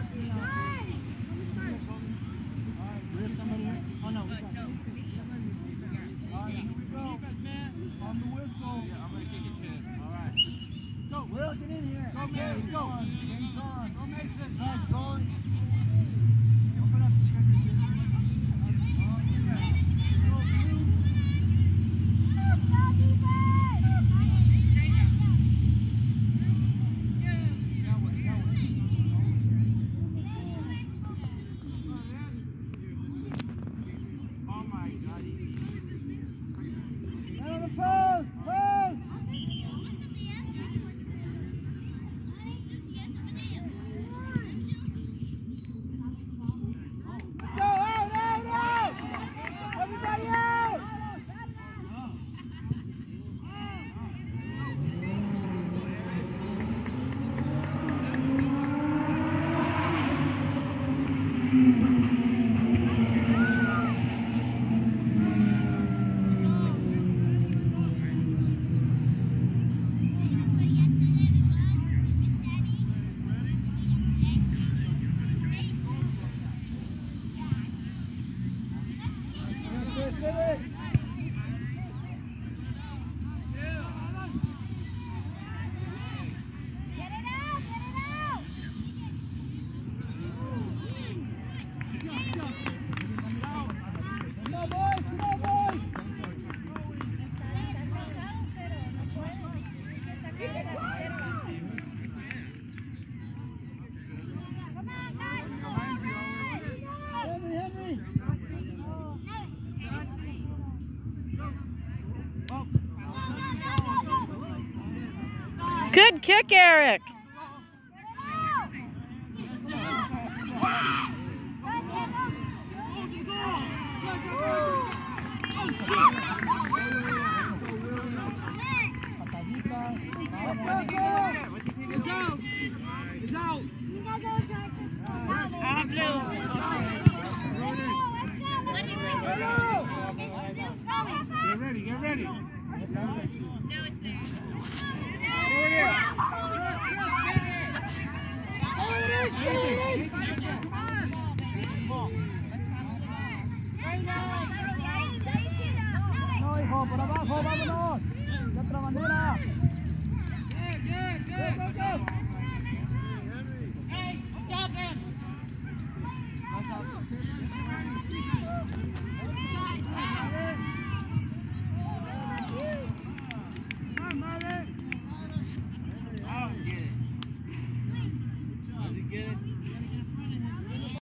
On the whistle. Yeah, I'm going to kick it, kid. All right. Go, Will, get in here. Go, Mason. Go. Game's on. Go, Mason. Nice, George. Open up the trigger. Oh, my God. Get on the post. Post. Go, out, out, out. Everybody out. Good kick, Eric. Get ready, get ready. No, it's there. No, hijo, por abajo, vámonos. De otra manera. Go, go, go. Hey, stop him! Come on, Marvin. Oh, get it. Does he get it?